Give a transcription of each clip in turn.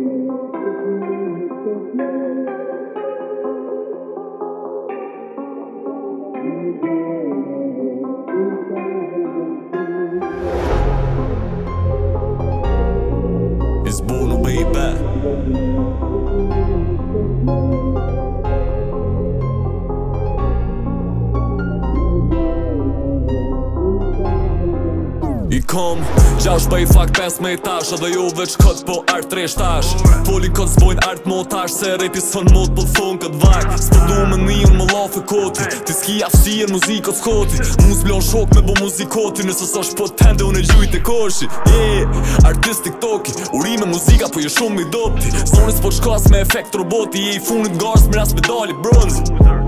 It's Bono, baby. I kom, gjash bëj fakt 15 etash, edhe jo veç kët po art 3 shtash. Poli kët zbojnë art motash, se repi s'fën mot po thon kët vak. S'po du me një unë më lafe koti, ti s'ki aftësirë muzikot s'koti. Mu s'blon shok me bo muzikoti, nëse s'osh po tende unë e gjujt e koshi. Artist TikToki, urime muzika po je shumë i dopti. Soni s'po shkas me efekt roboti, je i funit gars me ras medali bronzi.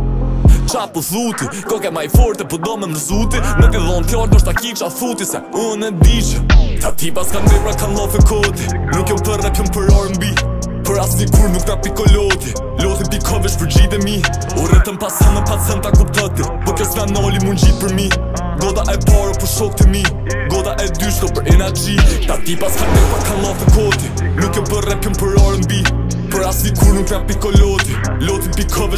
Qa po thuti, koke ma i forte po do me mërzuti. Me ti dhon fjart do shta ki qa thuti, se unë e di që ta tipa s'kan vepra kan lofe koti. Nuk jom për rap, jom për R&B, për asni kur nuk na pikoloti. Lotin 𝗥𝗿𝗲𝗀𝗍𝗏 u rritëm pas hënë pa centa kuptati. Po kjo s'na noli mund gjit për mi, goda e parë për shok të mi, goda e dyshko për energy. Ta tipa s'kan vepra kan lofe koti. Nuk jom për rap, jom për R&B, për asni kur nuk na pikoloti. Lotin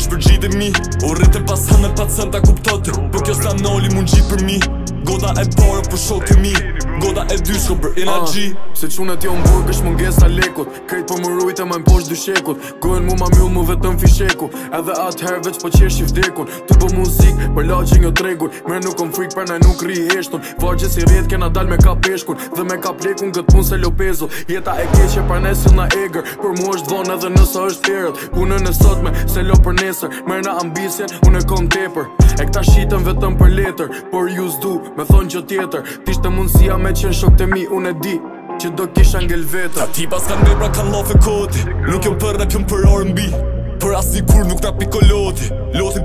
𝗥𝗿𝗍𝗏 u rritëm pas hënë pa centa kuptati. Po kjo s'na noli mund gjit për mi, goda e parë për shok të mi, goda e dyshko për energy. Se qunet jo m'burg është mungesa lekut, krejt po më rujtë e ma m'posh dyshekut. Gojnë mu ma mjull mu vetëm fisheku, edhe atëherë veç po qesh i vdekun. Tu po muzik për laqin jo tregun, mre nuk kom frik për naj nuk ri heshtun. Vargje si rjet kena dal me ka peshkun, dhe me ka plekun këtë pun se lopezo. Jeta e keqe për nesil na eger, për mu është von edhe nësa është tjerët. Punën e sotme se lo për nesër, mre na ambisjen unë e kom tepër. E këta shitën vetëm për letër, por ju s'du me thonë që tjetër. Tishte mundësia me qenë shok të mi, unë e di që do kisha ngel vetër. Ta tipa s'kan vepra kan lofe koti, nuk jom për rap, jom për R&B, për asni kur nuk na pikoloti. Lotin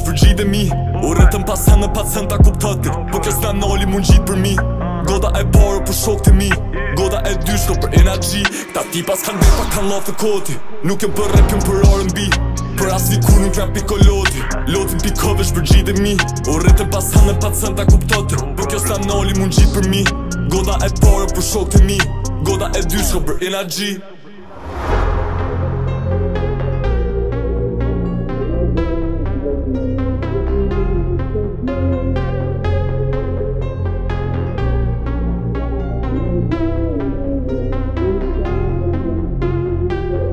𝗥𝗿𝗍𝗏 u rritëm pas hënë pa centa kuptati. Po kjo s'na noli mund gjit për mi, goda e parë për shok të mi, goda e dyshko për energy. Ta tipa s'kan vepra kan lofe koti, nuk jom për rap, jom për R&B, për asni kur nuk na pikoloti. Lotin 𝗥𝗿𝗍𝗏 u rritëm pas hënë pa centa kuptati. Po kjo s'na noli mund gjit për mi, goda e parë për shok të mi, goda e dyshko për energy.